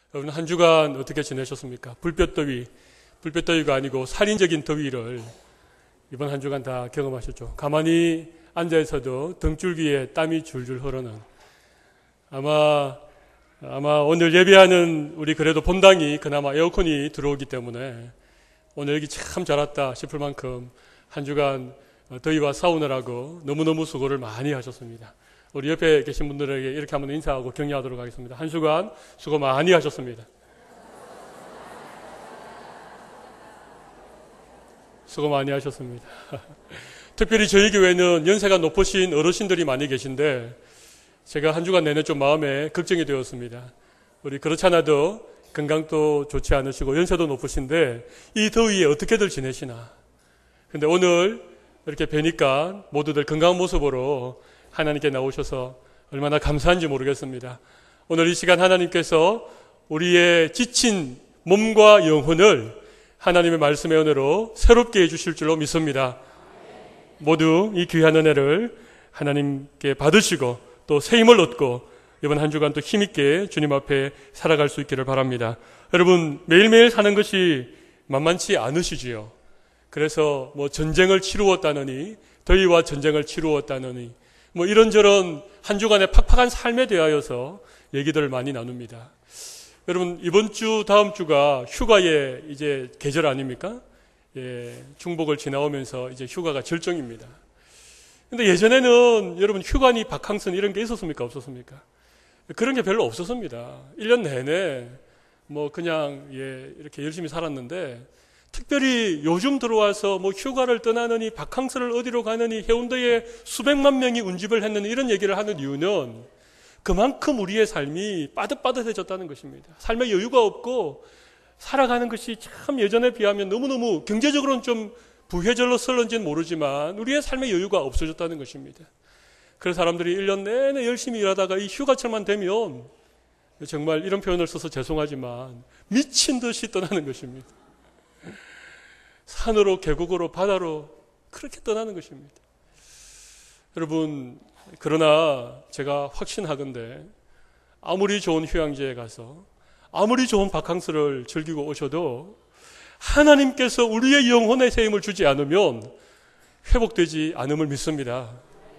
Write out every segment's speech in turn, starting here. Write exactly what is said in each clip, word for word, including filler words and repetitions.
여러분 한 주간 어떻게 지내셨습니까? 불볕더위, 불볕더위가 아니고 살인적인 더위를 이번 한 주간 다 경험하셨죠. 가만히 앉아있어도 등줄기에 땀이 줄줄 흐르는, 아마 아마 오늘 예배하는 우리 그래도 본당이 그나마 에어컨이 들어오기 때문에 오늘 여기 참 잘 왔다 싶을 만큼 한 주간 더위와 싸우느라고 너무너무 수고를 많이 하셨습니다. 우리 옆에 계신 분들에게 이렇게 한번 인사하고 격려하도록 하겠습니다. 한 주간 수고 많이 하셨습니다. 수고 많이 하셨습니다. 특별히 저희 교회는 연세가 높으신 어르신들이 많이 계신데 제가 한 주간 내내 좀 마음에 걱정이 되었습니다. 우리 그렇지 않아도 건강도 좋지 않으시고 연세도 높으신데 이 더위에 어떻게들 지내시나. 근데 오늘 이렇게 뵈니까 모두들 건강한 모습으로 하나님께 나오셔서 얼마나 감사한지 모르겠습니다. 오늘 이 시간 하나님께서 우리의 지친 몸과 영혼을 하나님의 말씀의 은혜로 새롭게 해주실 줄로 믿습니다. 모두 이 귀한 은혜를 하나님께 받으시고 또 새 힘을 얻고 이번 한 주간 또 힘있게 주님 앞에 살아갈 수 있기를 바랍니다. 여러분, 매일매일 사는 것이 만만치 않으시지요. 그래서 뭐 전쟁을 치루었다느니, 더위와 전쟁을 치루었다느니, 뭐 이런저런 한 주간의 팍팍한 삶에 대하여서 얘기들을 많이 나눕니다. 여러분, 이번 주 다음 주가 휴가의 이제 계절 아닙니까? 예, 중복을 지나오면서 이제 휴가가 절정입니다. 근데 예전에는 여러분 휴가니 바캉스니 이런 게 있었습니까? 없었습니까? 그런 게 별로 없었습니다. 일 년 내내 뭐 그냥 예, 이렇게 열심히 살았는데 특별히 요즘 들어와서 뭐 휴가를 떠나느니 바캉스를 어디로 가느니 해운대에 수백만 명이 운집을 했느니 이런 얘기를 하는 이유는 그만큼 우리의 삶이 빠듯빠듯해졌다는 것입니다. 삶에 여유가 없고 살아가는 것이 참 예전에 비하면 너무너무 경제적으로는 좀 부해절렀을런지는 모르지만 우리의 삶의 여유가 없어졌다는 것입니다. 그래서 사람들이 일 년 내내 열심히 일하다가 이 휴가철만 되면 정말 이런 표현을 써서 죄송하지만 미친 듯이 떠나는 것입니다. 산으로 계곡으로 바다로 그렇게 떠나는 것입니다. 여러분, 그러나 제가 확신하건대 아무리 좋은 휴양지에 가서 아무리 좋은 바캉스를 즐기고 오셔도 하나님께서 우리의 영혼의 새 힘을 주지 않으면 회복되지 않음을 믿습니다.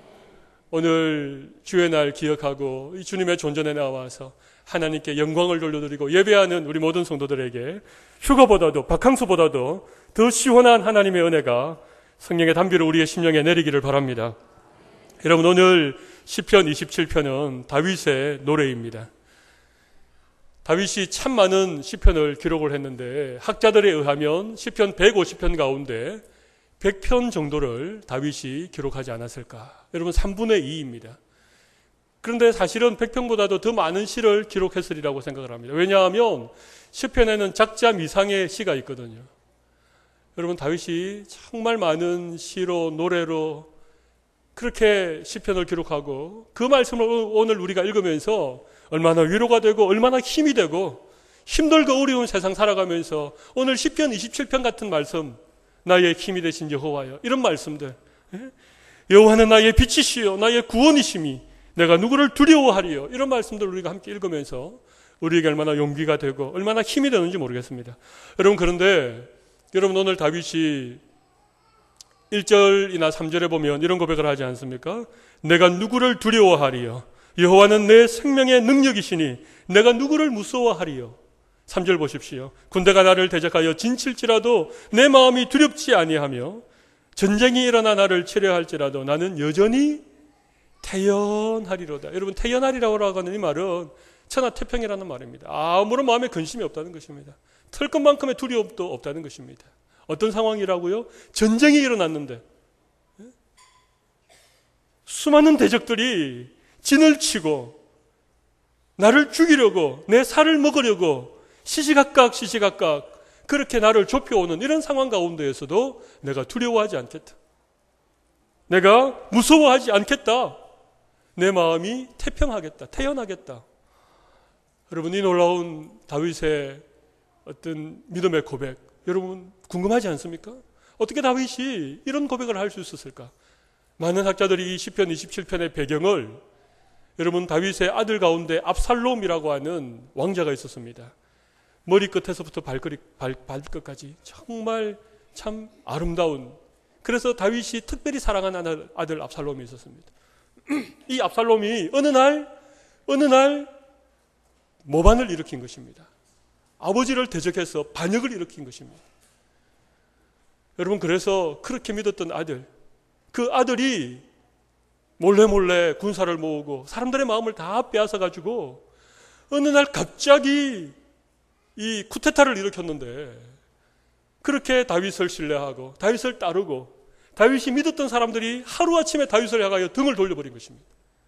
오늘 주의 날 기억하고 이 주님의 존전에 나와서 하나님께 영광을 돌려드리고 예배하는 우리 모든 성도들에게 휴가보다도 바캉스보다도 더 시원한 하나님의 은혜가 성령의 담비를 우리의 심령에 내리기를 바랍니다. 여러분, 오늘 시편 이십칠 편은 다윗의 노래입니다. 다윗이 참 많은 시편을 기록을 했는데 학자들에 의하면 시편 백오십 편 가운데 백 편 정도를 다윗이 기록하지 않았을까. 여러분, 삼분의 이입니다. 그런데 사실은 백 편보다도 더 많은 시를 기록했으리라고 생각을 합니다. 왜냐하면 시편에는 작자 미상의 시가 있거든요. 여러분, 다윗이 정말 많은 시로 노래로 그렇게 시편을 기록하고 그 말씀을 오늘 우리가 읽으면서 얼마나 위로가 되고 얼마나 힘이 되고 힘들고 어려운 세상 살아가면서 오늘 시편 이십칠 편 같은 말씀, 나의 힘이 되신 여호와여, 이런 말씀들, 여호와는 나의 빛이시요 나의 구원이시니 내가 누구를 두려워하리요, 이런 말씀들 우리가 함께 읽으면서 우리에게 얼마나 용기가 되고 얼마나 힘이 되는지 모르겠습니다. 여러분, 그런데 여러분, 오늘 다윗이 일 절이나 삼 절에 보면 이런 고백을 하지 않습니까? 내가 누구를 두려워하리요, 여호와는 내 생명의 능력이시니 내가 누구를 무서워하리요. 삼 절 보십시오. 군대가 나를 대적하여 진칠지라도 내 마음이 두렵지 아니하며 전쟁이 일어나 나를 치려 할지라도 나는 여전히 태연하리로다. 여러분, 태연하리라고 하는 이 말은 천하태평이라는 말입니다. 아무런 마음에 근심이 없다는 것입니다. 털끝만큼의 두려움도 없다는 것입니다. 어떤 상황이라고요? 전쟁이 일어났는데 수많은 대적들이 진을 치고 나를 죽이려고 내 살을 먹으려고 시시각각 시시각각 그렇게 나를 좁혀오는 이런 상황 가운데에서도 내가 두려워하지 않겠다. 내가 무서워하지 않겠다. 내 마음이 태평하겠다. 태연하겠다. 여러분, 이 놀라운 다윗의 어떤 믿음의 고백, 여러분 궁금하지 않습니까? 어떻게 다윗이 이런 고백을 할 수 있었을까? 많은 학자들이 이 시편 이십칠 편의 배경을 여러분, 다윗의 아들 가운데 압살롬이라고 하는 왕자가 있었습니다. 머리끝에서부터 발끝, 발, 발끝까지 정말 참 아름다운, 그래서 다윗이 특별히 사랑하는 아들, 아들 압살롬이 있었습니다. 이 압살롬이 어느 날 어느 날 모반을 일으킨 것입니다. 아버지를 대적해서 반역을 일으킨 것입니다. 여러분, 그래서 그렇게 믿었던 아들, 그 아들이 몰래 몰래 군사를 모으고 사람들의 마음을 다 빼앗아 가지고 어느 날 갑자기 이 쿠데타를 일으켰는데, 그렇게 다윗을 신뢰하고 다윗을 따르고 다윗이 믿었던 사람들이 하루아침에 다윗을 향하여 등을 돌려버린 것입니다.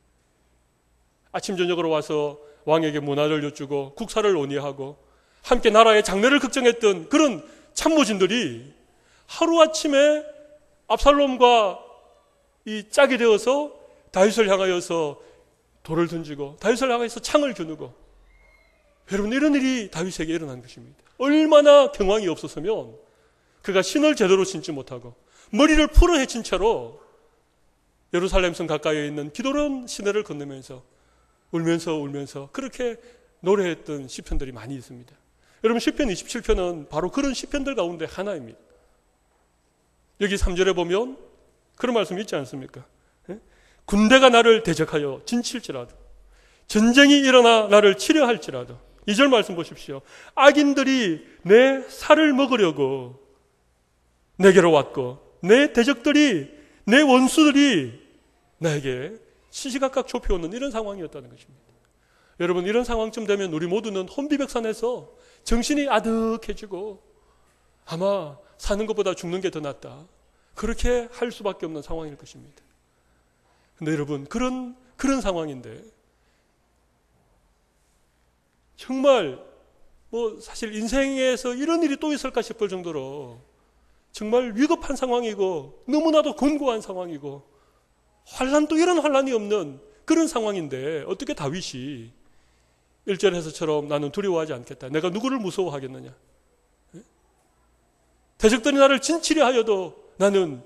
아침 저녁으로 와서 왕에게 문화를 여쭈고 국사를 논의하고 함께 나라의 장래를 걱정했던 그런 참모진들이 하루아침에 압살롬과 이 짝이 되어서 다윗을 향하여서 돌을 던지고 다윗을 향하여서 창을 겨누고, 여러분, 이런 일이 다윗에게 일어난 것입니다. 얼마나 경황이 없었으면 그가 신을 제대로 신지 못하고 머리를 풀어 헤친 채로 예루살렘 성 가까이에 있는 기도론 시내를 건너면서 울면서 울면서 그렇게 노래했던 시편들이 많이 있습니다. 여러분, 시편 이십칠 편은 바로 그런 시편들 가운데 하나입니다. 여기 삼 절에 보면 그런 말씀이 있지 않습니까? 군대가 나를 대적하여 진칠지라도, 전쟁이 일어나 나를 치려할지라도. 이 절 말씀 보십시오. 악인들이 내 살을 먹으려고 내게로 왔고 내 대적들이, 내 원수들이 나에게 시시각각 좁혀오는 이런 상황이었다는 것입니다. 여러분, 이런 상황쯤 되면 우리 모두는 혼비백산해서 정신이 아득해지고 아마 사는 것보다 죽는 게 더 낫다, 그렇게 할 수밖에 없는 상황일 것입니다. 근데 여러분, 그런 그런 상황인데 정말 뭐 사실 인생에서 이런 일이 또 있을까 싶을 정도로 정말 위급한 상황이고 너무나도 곤고한 상황이고 환란도 이런 환란이 없는 그런 상황인데, 어떻게 다윗이 일 절에서처럼 나는 두려워하지 않겠다, 내가 누구를 무서워하겠느냐, 대적들이 나를 진치려 하여도 나는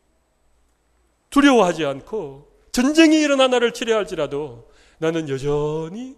두려워하지 않고 전쟁이 일어나 나를 치려할지라도 나는 여전히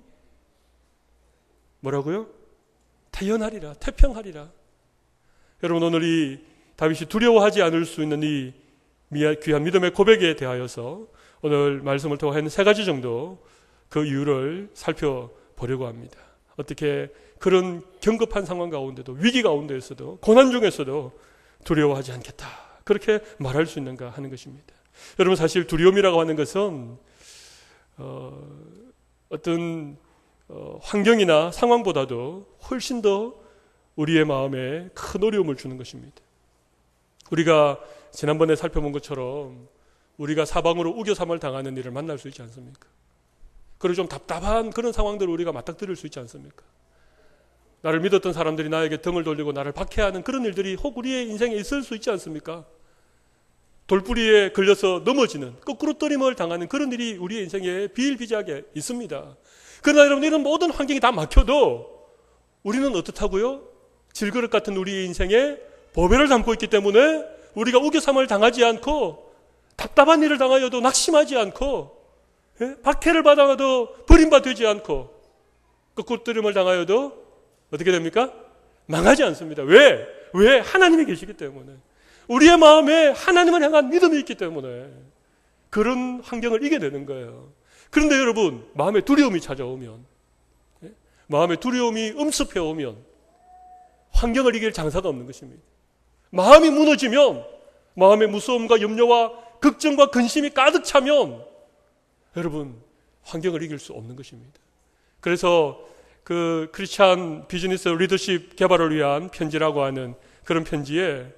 뭐라고요? 태연하리라, 태평하리라. 여러분, 오늘 이 다윗이 두려워하지 않을 수 있는 이 귀한 믿음의 고백에 대하여서 오늘 말씀을 통해 한 세 가지 정도 그 이유를 살펴보려고 합니다. 어떻게 그런 경급한 상황 가운데도, 위기 가운데에서도, 고난 중에서도 두려워하지 않겠다, 그렇게 말할 수 있는가 하는 것입니다. 여러분, 사실 두려움이라고 하는 것은 어, 어떤 어, 환경이나 상황보다도 훨씬 더 우리의 마음에 큰 어려움을 주는 것입니다. 우리가 지난번에 살펴본 것처럼 우리가 사방으로 우겨삼을 당하는 일을 만날 수 있지 않습니까? 그리고 좀 답답한 그런 상황들을 우리가 맞닥뜨릴 수 있지 않습니까? 나를 믿었던 사람들이 나에게 등을 돌리고 나를 박해하는 그런 일들이 혹 우리의 인생에 있을 수 있지 않습니까? 돌뿌리에 걸려서 넘어지는, 거꾸로 떨림을 당하는 그런 일이 우리의 인생에 비일비재하게 있습니다. 그러나 여러분, 이런 모든 환경이 다 막혀도 우리는 어떻다고요? 질그릇 같은 우리의 인생에 보배를 담고 있기 때문에 우리가 우겨삼을 당하지 않고, 답답한 일을 당하여도 낙심하지 않고, 예? 박해를 받아도 버림받지 않고, 거꾸로 떨림을 당하여도 어떻게 됩니까? 망하지 않습니다. 왜? 왜? 하나님이 계시기 때문에. 우리의 마음에 하나님을 향한 믿음이 있기 때문에 그런 환경을 이겨내는 거예요. 그런데 여러분, 마음에 두려움이 찾아오면, 예? 마음에 두려움이 엄습해 오면 환경을 이길 장사가 없는 것입니다. 마음이 무너지면, 마음의 무서움과 염려와 걱정과 근심이 가득 차면 여러분, 환경을 이길 수 없는 것입니다. 그래서 그 크리스찬 비즈니스 리더십 개발을 위한 편지라고 하는 그런 편지에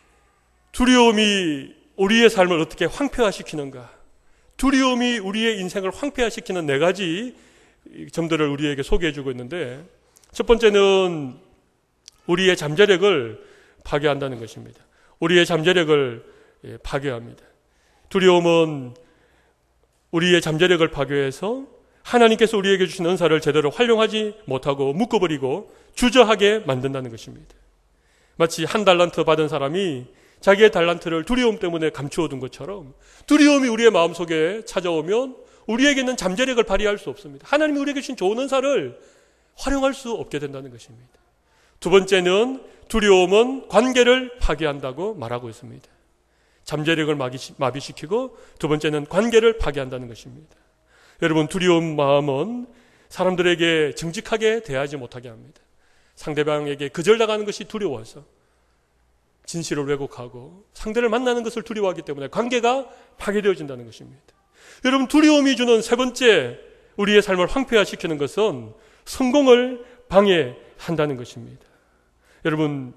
두려움이 우리의 삶을 어떻게 황폐화시키는가, 두려움이 우리의 인생을 황폐화시키는 네 가지 점들을 우리에게 소개해주고 있는데, 첫 번째는 우리의 잠재력을 파괴한다는 것입니다. 우리의 잠재력을 파괴합니다. 두려움은 우리의 잠재력을 파괴해서 하나님께서 우리에게 주신 은사를 제대로 활용하지 못하고 묶어버리고 주저하게 만든다는 것입니다. 마치 한 달란트 받은 사람이 자기의 달란트를 두려움 때문에 감추어둔 것처럼, 두려움이 우리의 마음속에 찾아오면 우리에게는 잠재력을 발휘할 수 없습니다. 하나님이 우리에게 주신 좋은 은사를 활용할 수 없게 된다는 것입니다. 두 번째는 두려움은 관계를 파괴한다고 말하고 있습니다. 잠재력을 마비시키고 두 번째는 관계를 파괴한다는 것입니다. 여러분, 두려운 마음은 사람들에게 정직하게 대하지 못하게 합니다. 상대방에게 거절당하는 것이 두려워서 진실을 왜곡하고 상대를 만나는 것을 두려워하기 때문에 관계가 파괴되어진다는 것입니다. 여러분, 두려움이 주는 세 번째 우리의 삶을 황폐화시키는 것은 성공을 방해한다는 것입니다. 여러분,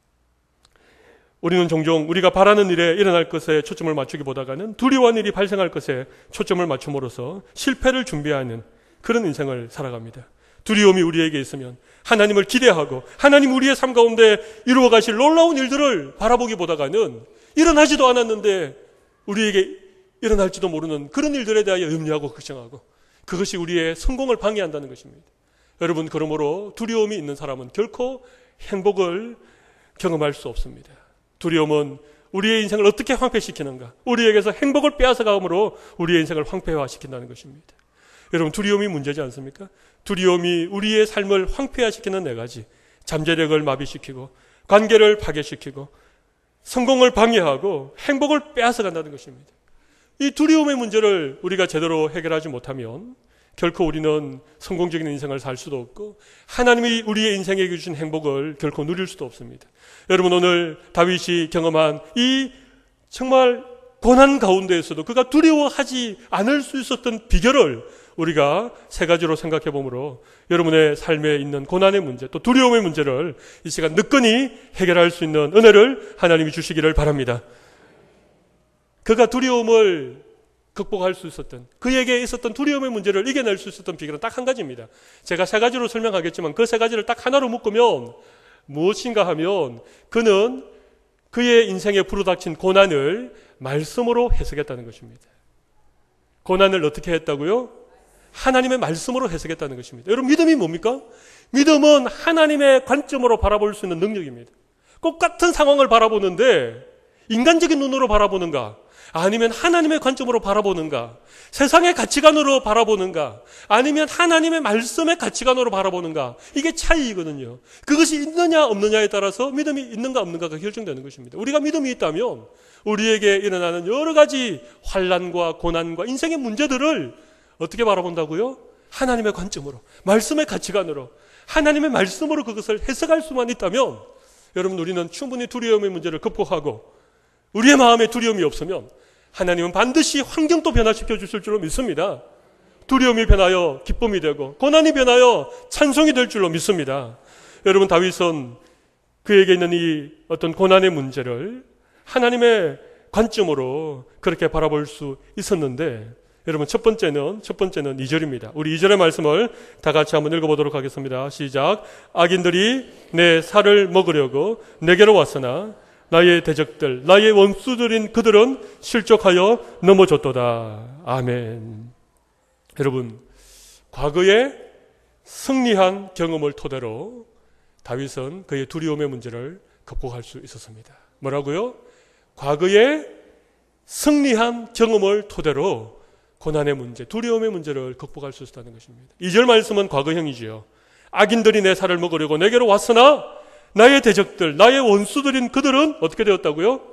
우리는 종종 우리가 바라는 일에 일어날 것에 초점을 맞추기보다는 두려워하는 일이 발생할 것에 초점을 맞춤으로써 실패를 준비하는 그런 인생을 살아갑니다. 두려움이 우리에게 있으면 하나님을 기대하고 하나님 우리의 삶 가운데 이루어 가실 놀라운 일들을 바라보기보다는 일어나지도 않았는데 우리에게 일어날지도 모르는 그런 일들에 대하여 염려하고 걱정하고 그것이 우리의 성공을 방해한다는 것입니다. 여러분, 그러므로 두려움이 있는 사람은 결코 행복을 경험할 수 없습니다. 두려움은 우리의 인생을 어떻게 황폐시키는가, 우리에게서 행복을 빼앗아감으로 우리의 인생을 황폐화시킨다는 것입니다. 여러분, 두려움이 문제지 않습니까? 두려움이 우리의 삶을 황폐화시키는 네 가지, 잠재력을 마비시키고 관계를 파괴시키고 성공을 방해하고 행복을 빼앗아간다는 것입니다. 이 두려움의 문제를 우리가 제대로 해결하지 못하면 결코 우리는 성공적인 인생을 살 수도 없고 하나님이 우리의 인생에게 주신 행복을 결코 누릴 수도 없습니다. 여러분, 오늘 다윗이 경험한 이 정말 고난 가운데에서도 그가 두려워하지 않을 수 있었던 비결을 우리가 세 가지로 생각해 보므로 여러분의 삶에 있는 고난의 문제 또 두려움의 문제를 이 시간 늦건이 해결할 수 있는 은혜를 하나님이 주시기를 바랍니다. 그가 두려움을 극복할 수 있었던, 그에게 있었던 두려움의 문제를 이겨낼 수 있었던 비결은 딱 한 가지입니다. 제가 세 가지로 설명하겠지만 그 세 가지를 딱 하나로 묶으면 무엇인가 하면 그는 그의 인생에 불어닥친 고난을 말씀으로 해석했다는 것입니다. 고난을 어떻게 했다고요? 하나님의 말씀으로 해석했다는 것입니다. 여러분, 믿음이 뭡니까? 믿음은 하나님의 관점으로 바라볼 수 있는 능력입니다. 똑같은 상황을 바라보는데 인간적인 눈으로 바라보는가, 아니면 하나님의 관점으로 바라보는가, 세상의 가치관으로 바라보는가, 아니면 하나님의 말씀의 가치관으로 바라보는가, 이게 차이이거든요. 그것이 있느냐 없느냐에 따라서 믿음이 있는가 없는가가 결정되는 것입니다. 우리가 믿음이 있다면 우리에게 일어나는 여러 가지 환난과 고난과 인생의 문제들을 어떻게 바라본다고요? 하나님의 관점으로, 말씀의 가치관으로, 하나님의 말씀으로 그것을 해석할 수만 있다면 여러분, 우리는 충분히 두려움의 문제를 극복하고 우리의 마음에 두려움이 없으면 하나님은 반드시 환경도 변화시켜 주실 줄로 믿습니다. 두려움이 변하여 기쁨이 되고 고난이 변하여 찬송이 될 줄로 믿습니다. 여러분, 다윗은 그에게 있는 이 어떤 고난의 문제를 하나님의 관점으로 그렇게 바라볼 수 있었는데, 여러분, 첫 번째는 첫 번째는 이 절입니다. 우리 이 절의 말씀을 다 같이 한번 읽어보도록 하겠습니다. 시작. 악인들이 내 살을 먹으려고 내게로 왔으나 나의 대적들, 나의 원수들인 그들은 실족하여 넘어졌도다. 아멘. 여러분, 과거에 승리한 경험을 토대로 다윗은 그의 두려움의 문제를 극복할 수 있었습니다. 뭐라고요? 과거에 승리한 경험을 토대로 고난의 문제, 두려움의 문제를 극복할 수 있었다는 것입니다. 이 절 말씀은 과거형이지요. 악인들이 내 살을 먹으려고 내게로 왔으나 나의 대적들, 나의 원수들인 그들은 어떻게 되었다고요?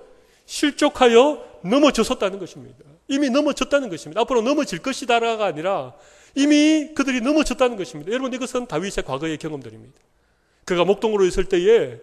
실족하여 넘어졌었다는 것입니다. 이미 넘어졌다는 것입니다. 앞으로 넘어질 것이다가 아니라 이미 그들이 넘어졌다는 것입니다. 여러분, 이것은 다윗의 과거의 경험들입니다. 그가 목동으로 있을 때에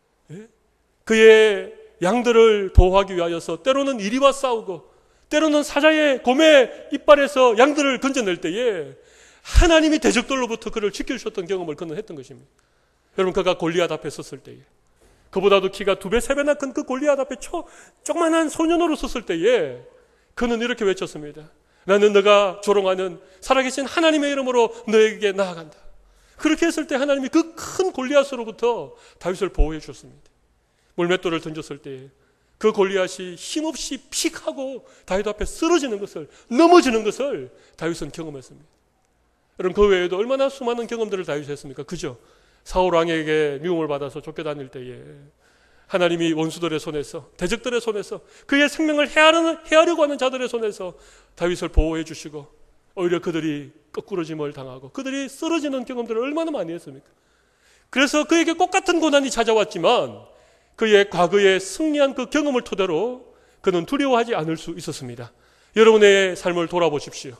그의 양들을 보호하기 위하여서 때로는 이리와 싸우고 때로는 사자의 곰의 이빨에서 양들을 건져낼 때에 하나님이 대적들로부터 그를 지켜주셨던 경험을 그는 했던 것입니다. 여러분, 그가 골리앗 앞에 섰을 때에, 그보다도 키가 두 배, 세 배나 큰 그 골리앗 앞에 초, 조그만한 소년으로 섰을 때에 그는 이렇게 외쳤습니다. 나는 너가 조롱하는 살아계신 하나님의 이름으로 너에게 나아간다. 그렇게 했을 때 하나님이 그 큰 골리앗으로부터 다윗을 보호해 주셨습니다. 물맷돌을 던졌을 때에 그 골리앗이 힘없이 픽 하고 다윗 앞에 쓰러지는 것을, 넘어지는 것을 다윗은 경험했습니다. 여러분, 그 외에도 얼마나 수많은 경험들을 다윗이 했습니까? 그죠? 사울 왕에게 미움을 받아서 쫓겨다닐 때에 하나님이 원수들의 손에서, 대적들의 손에서, 그의 생명을 해하려는, 해하려고 하는 자들의 손에서 다윗을 보호해 주시고 오히려 그들이 거꾸러짐을 당하고 그들이 쓰러지는 경험들을 얼마나 많이 했습니까? 그래서 그에게 똑같은 고난이 찾아왔지만 그의 과거에 승리한 그 경험을 토대로 그는 두려워하지 않을 수 있었습니다. 여러분의 삶을 돌아보십시오.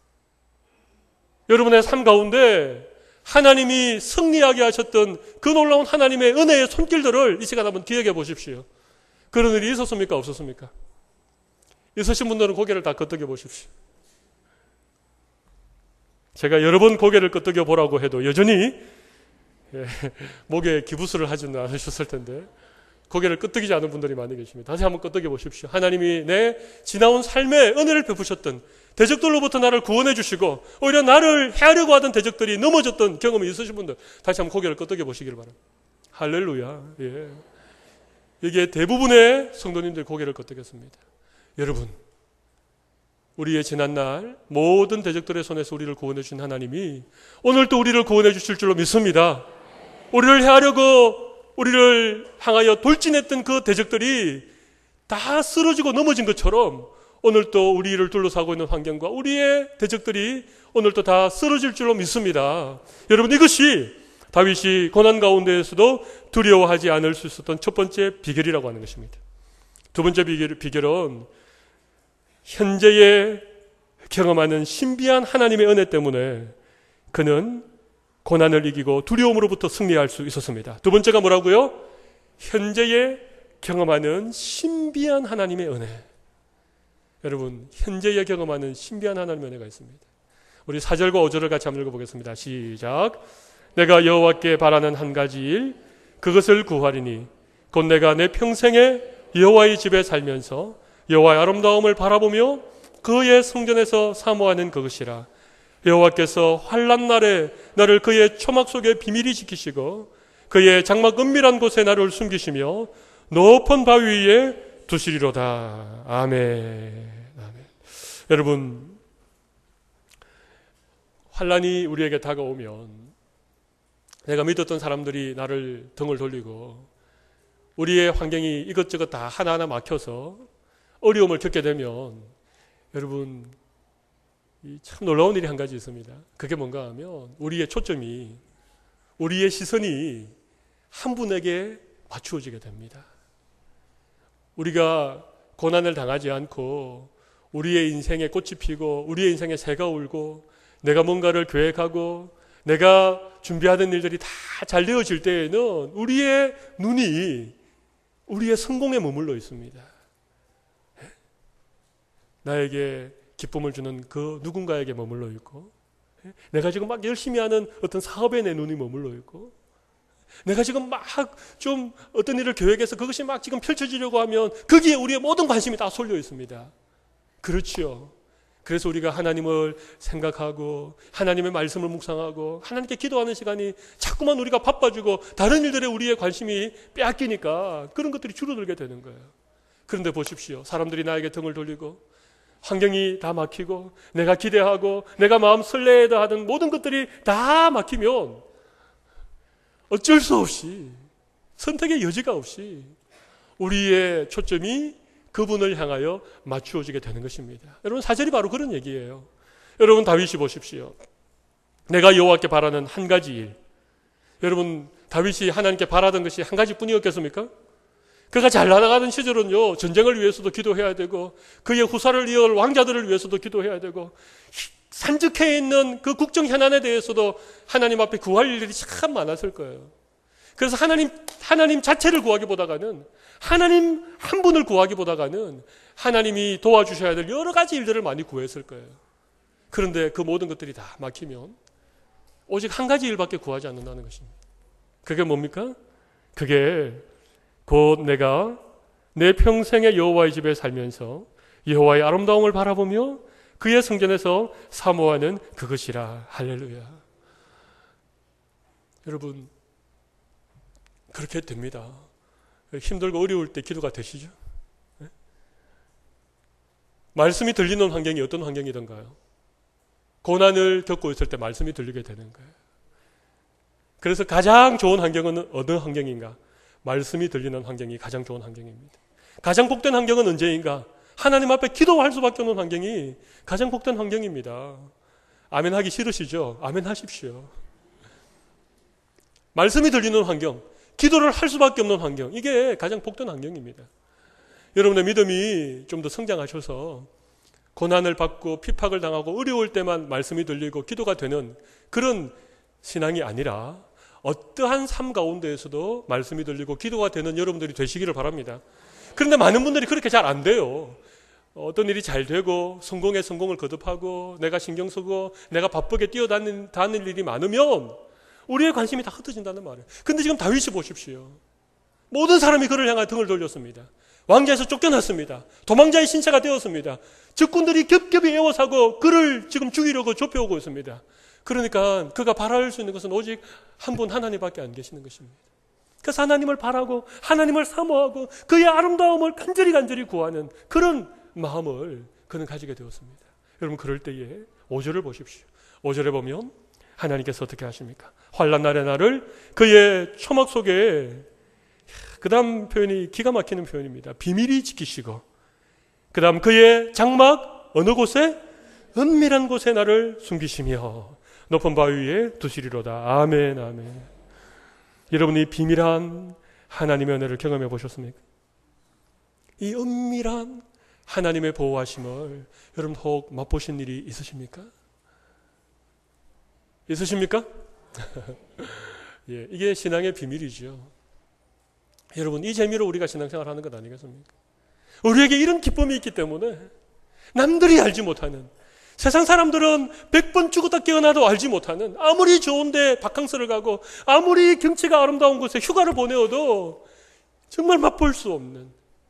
여러분의 삶 가운데 하나님이 승리하게 하셨던 그 놀라운 하나님의 은혜의 손길들을 이 시간 한번 기억해 보십시오. 그런 일이 있었습니까? 없었습니까? 있으신 분들은 고개를 다 끄덕여 보십시오. 제가 여러 번 고개를 끄덕여 보라고 해도 여전히 예, 목에 기부스를 하지는 않으셨을 텐데 고개를 끄덕이지 않은 분들이 많이 계십니다. 다시 한번 끄덕여 보십시오. 하나님이 내 지나온 삶에 은혜를 베푸셨던 대적들로부터 나를 구원해 주시고 오히려 나를 해하려고 하던 대적들이 넘어졌던 경험이 있으신 분들 다시 한번 고개를 끄덕여 보시길 바랍니다. 할렐루야. 예. 이게 대부분의 성도님들 고개를 끄덕였습니다. 여러분, 우리의 지난날 모든 대적들의 손에서 우리를 구원해 주신 하나님이 오늘 또 우리를 구원해 주실 줄로 믿습니다. 우리를 해하려고 우리를 향하여 돌진했던 그 대적들이 다 쓰러지고 넘어진 것처럼 오늘 또 우리를 둘러싸고 있는 환경과 우리의 대적들이 오늘 또 다 쓰러질 줄로 믿습니다. 여러분, 이것이 다윗이 고난 가운데에서도 두려워하지 않을 수 있었던 첫 번째 비결이라고 하는 것입니다. 두 번째 비결, 비결은 현재에 경험하는 신비한 하나님의 은혜 때문에 그는 고난을 이기고 두려움으로부터 승리할 수 있었습니다. 두 번째가 뭐라고요? 현재에 경험하는 신비한 하나님의 은혜. 여러분, 현재에 경험하는 신비한 하나님의 은혜가 있습니다. 우리 사 절과 오 절을 같이 한번 읽어보겠습니다. 시작. 내가 여호와께 바라는 한 가지 일, 그것을 구하리니 곧 내가 내 평생에 여호와의 집에 살면서 여호와의 아름다움을 바라보며 그의 성전에서 사모하는 그것이라. 여호와께서 환난 날에 나를 그의 초막 속에 비밀히 지키시고 그의 장막 은밀한 곳에 나를 숨기시며 높은 바위 위에 두시리로다. 아멘. 아멘. 여러분, 환난이 우리에게 다가오면 내가 믿었던 사람들이 나를 등을 돌리고 우리의 환경이 이것저것 다 하나하나 막혀서 어려움을 겪게 되면 여러분, 참 놀라운 일이 한 가지 있습니다. 그게 뭔가 하면 우리의 초점이, 우리의 시선이 한 분에게 맞추어지게 됩니다. 우리가 고난을 당하지 않고 우리의 인생에 꽃이 피고 우리의 인생에 새가 울고 내가 뭔가를 계획하고 내가 준비하던 일들이 다 잘 되어질 때에는 우리의 눈이 우리의 성공에 머물러 있습니다. 나에게 기쁨을 주는 그 누군가에게 머물러 있고 내가 지금 막 열심히 하는 어떤 사업에 내 눈이 머물러 있고 내가 지금 막 좀 어떤 일을 계획해서 그것이 막 지금 펼쳐지려고 하면 거기에 우리의 모든 관심이 다 쏠려 있습니다. 그렇지요. 그래서 우리가 하나님을 생각하고 하나님의 말씀을 묵상하고 하나님께 기도하는 시간이 자꾸만 우리가 바빠지고 다른 일들에 우리의 관심이 빼앗기니까 그런 것들이 줄어들게 되는 거예요. 그런데 보십시오. 사람들이 나에게 등을 돌리고 환경이 다 막히고 내가 기대하고 내가 마음 설레다 하던 모든 것들이 다 막히면 어쩔 수 없이 선택의 여지가 없이 우리의 초점이 그분을 향하여 맞추어지게 되는 것입니다. 여러분, 사 절이 바로 그런 얘기예요. 여러분, 다윗이 보십시오. 내가 여호와께 바라는 한 가지 일. 여러분, 다윗이 하나님께 바라던 것이 한 가지뿐이었겠습니까? 그가 잘 나가던 시절은요, 전쟁을 위해서도 기도해야 되고 그의 후사를 이을 왕자들을 위해서도 기도해야 되고 산적해 있는 그 국정 현안에 대해서도 하나님 앞에 구할 일들이 참 많았을 거예요. 그래서 하나님, 하나님 자체를 구하기보다가는 하나님 한 분을 구하기보다가는 하나님이 도와주셔야 될 여러 가지 일들을 많이 구했을 거예요. 그런데 그 모든 것들이 다 막히면 오직 한 가지 일밖에 구하지 않는다는 것입니다. 그게 뭡니까? 그게 곧 내가 내 평생의 여호와의 집에 살면서 여호와의 아름다움을 바라보며 그의 성전에서 사모하는 그것이라. 할렐루야. 여러분, 그렇게 됩니다. 힘들고 어려울 때 기도가 되시죠? 네? 말씀이 들리는 환경이 어떤 환경이던가요? 고난을 겪고 있을 때 말씀이 들리게 되는 거예요. 그래서 가장 좋은 환경은 어느 환경인가? 말씀이 들리는 환경이 가장 좋은 환경입니다. 가장 복된 환경은 언제인가? 하나님 앞에 기도할 수밖에 없는 환경이 가장 복된 환경입니다. 아멘 하기 싫으시죠? 아멘 하십시오. 말씀이 들리는 환경, 기도를 할 수밖에 없는 환경, 이게 가장 복된 환경입니다. 여러분의 믿음이 좀 더 성장하셔서 고난을 받고 핍박을 당하고 어려울 때만 말씀이 들리고 기도가 되는 그런 신앙이 아니라 어떠한 삶 가운데에서도 말씀이 들리고 기도가 되는 여러분들이 되시기를 바랍니다. 그런데 많은 분들이 그렇게 잘 안 돼요. 어떤 일이 잘 되고 성공에 성공을 거듭하고 내가 신경 쓰고 내가 바쁘게 뛰어다니는 일이 많으면 우리의 관심이 다 흩어진다는 말이에요. 근데 지금 다윗이 보십시오. 모든 사람이 그를 향해 등을 돌렸습니다. 왕자에서 쫓겨났습니다. 도망자의 신세가 되었습니다. 적군들이 겹겹이 에워싸고 그를 지금 죽이려고 좁혀오고 있습니다. 그러니까 그가 바랄 수 있는 것은 오직 한 분 하나님밖에 안 계시는 것입니다. 그래서 하나님을 바라고 하나님을 사모하고 그의 아름다움을 간절히 간절히 구하는 그런 마음을 그는 가지게 되었습니다. 여러분 그럴 때에 오 절을 보십시오. 오 절에 보면 하나님께서 어떻게 하십니까? 환난 날의 나를 그의 초막 속에, 그 다음 표현이 기가 막히는 표현입니다. 비밀히 지키시고 그 다음 그의 장막 어느 곳에? 은밀한 곳에 나를 숨기시며 높은 바위 위에 두시리로다. 아멘 아멘. 여러분이 비밀한 하나님의 은혜를 경험해 보셨습니까? 이 은밀한 하나님의 보호하심을 여러분 혹 맛보신 일이 있으십니까? 있으십니까? 예, 이게 신앙의 비밀이죠. 여러분 이 재미로 우리가 신앙생활 하는 것 아니겠습니까? 우리에게 이런 기쁨이 있기 때문에 남들이 알지 못하는, 세상 사람들은 백 번 죽었다 깨어나도 알지 못하는, 아무리 좋은데 바캉스를 가고 아무리 경치가 아름다운 곳에 휴가를 보내어도 정말 맛볼 수 없는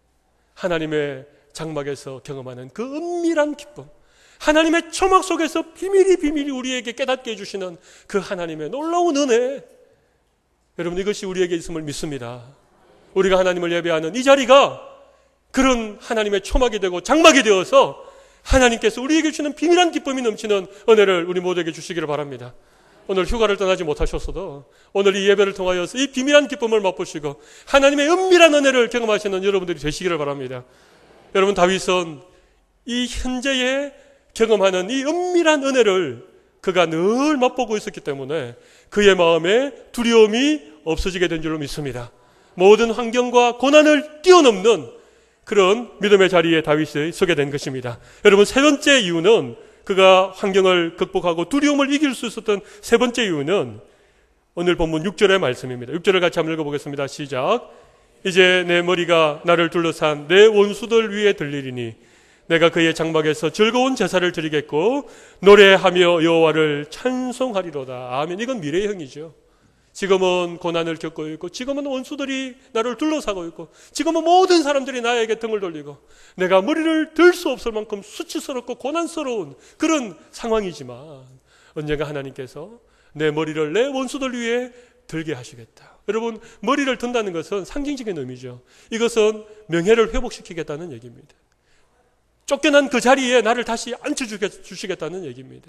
하나님의 장막에서 경험하는 그 은밀한 기쁨, 하나님의 초막 속에서 비밀이 비밀이 우리에게 깨닫게 해주시는 그 하나님의 놀라운 은혜, 여러분 이것이 우리에게 있음을 믿습니다. 우리가 하나님을 예배하는 이 자리가 그런 하나님의 초막이 되고 장막이 되어서 하나님께서 우리에게 주시는 비밀한 기쁨이 넘치는 은혜를 우리 모두에게 주시기를 바랍니다. 오늘 휴가를 떠나지 못하셨어도 오늘 이 예배를 통하여서 이 비밀한 기쁨을 맛보시고 하나님의 은밀한 은혜를 경험하시는 여러분들이 되시기를 바랍니다. 여러분 다윗은 이 현재에 경험하는 이 은밀한 은혜를 그가 늘 맛보고 있었기 때문에 그의 마음에 두려움이 없어지게 된 줄로 믿습니다. 모든 환경과 고난을 뛰어넘는 그런 믿음의 자리에 다윗이 서게 된 것입니다. 여러분 세 번째 이유는, 그가 환경을 극복하고 두려움을 이길 수 있었던 세 번째 이유는 오늘 본문 육 절의 말씀입니다. 육 절을 같이 한번 읽어보겠습니다. 시작. 이제 내 머리가 나를 둘러싼 내 원수들 위에 들리리니 내가 그의 장막에서 즐거운 제사를 드리겠고 노래하며 여호와를 찬송하리로다. 아멘. 이건 미래형이죠. 지금은 고난을 겪고 있고 지금은 원수들이 나를 둘러싸고 있고 지금은 모든 사람들이 나에게 등을 돌리고 내가 머리를 들 수 없을 만큼 수치스럽고 고난스러운 그런 상황이지만 언젠가 하나님께서 내 머리를 내 원수들 위에 들게 하시겠다. 여러분 머리를 든다는 것은 상징적인 의미죠. 이것은 명예를 회복시키겠다는 얘기입니다. 쫓겨난 그 자리에 나를 다시 앉혀주시겠다는 얘기입니다.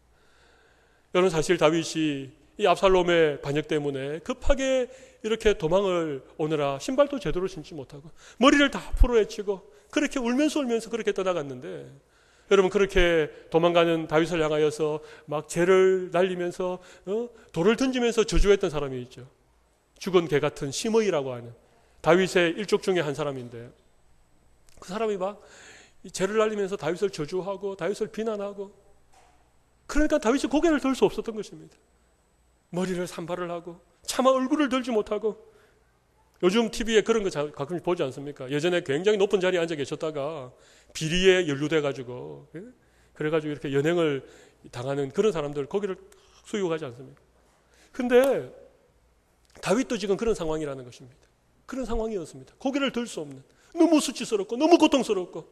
여러분 사실 다윗이 이 압살롬의 반역 때문에 급하게 이렇게 도망을 오느라 신발도 제대로 신지 못하고 머리를 다 풀어헤치고 그렇게 울면서 울면서 그렇게 떠나갔는데, 여러분 그렇게 도망가는 다윗을 향하여서 막 재를 날리면서 어? 돌을 던지면서 저주했던 사람이 있죠. 죽은 개 같은 시므이라고 하는 다윗의 일족 중에 한 사람인데, 그 사람이 막 재를 날리면서 다윗을 저주하고 다윗을 비난하고, 그러니까 다윗이 고개를 들 수 없었던 것입니다. 머리를 산발을 하고 차마 얼굴을 들지 못하고. 요즘 티비에 그런 거 가끔 보지 않습니까? 예전에 굉장히 높은 자리에 앉아 계셨다가 비리에 연루돼가지고 그래가지고 이렇게 연행을 당하는 그런 사람들 거기를 수용하지 않습니까? 근데 다윗도 지금 그런 상황이라는 것입니다. 그런 상황이었습니다. 고개를 들 수 없는, 너무 수치스럽고 너무 고통스럽고.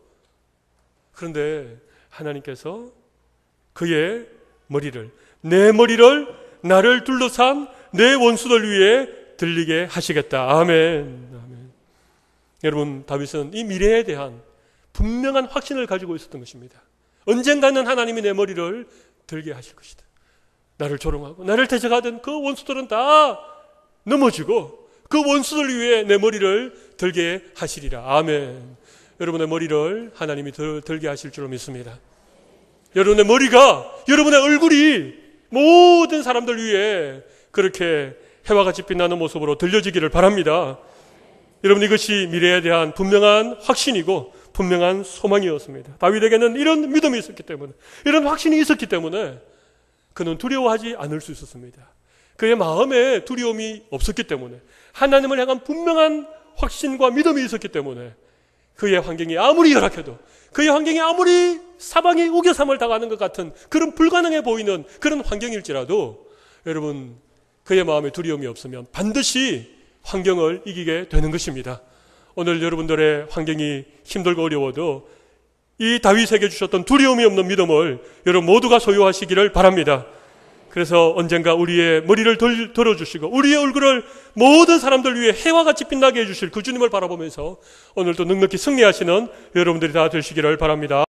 그런데 하나님께서 그의 머리를, 내 머리를 나를 둘러싼 내 원수들 위에 들리게 하시겠다. 아멘. 아멘. 여러분 다윗은 이 미래에 대한 분명한 확신을 가지고 있었던 것입니다. 언젠가는 하나님이 내 머리를 들게 하실 것이다. 나를 조롱하고 나를 대적하던 그 원수들은 다 넘어지고 그 원수들 위에 내 머리를 들게 하시리라. 아멘. 여러분의 머리를 하나님이 들, 들게 하실 줄로 믿습니다. 여러분의 머리가 여러분의 얼굴이 모든 사람들 위해 그렇게 해와 같이 빛나는 모습으로 들려지기를 바랍니다. 여러분, 이것이 미래에 대한 분명한 확신이고 분명한 소망이었습니다. 다윗에게는 이런 믿음이 있었기 때문에, 이런 확신이 있었기 때문에 그는 두려워하지 않을 수 있었습니다. 그의 마음에 두려움이 없었기 때문에, 하나님을 향한 분명한 확신과 믿음이 있었기 때문에 그의 환경이 아무리 열악해도, 그의 환경이 아무리 사방이 우겨삼을 당하는 것 같은 그런 불가능해 보이는 그런 환경일지라도 여러분, 그의 마음에 두려움이 없으면 반드시 환경을 이기게 되는 것입니다. 오늘 여러분들의 환경이 힘들고 어려워도 이 다윗에게 주셨던 두려움이 없는 믿음을 여러분 모두가 소유하시기를 바랍니다. 그래서 언젠가 우리의 머리를 들, 들어주시고 우리의 얼굴을 모든 사람들 위해 해와 같이 빛나게 해주실 그 주님을 바라보면서 오늘도 넉넉히 승리하시는 여러분들이 다 되시기를 바랍니다.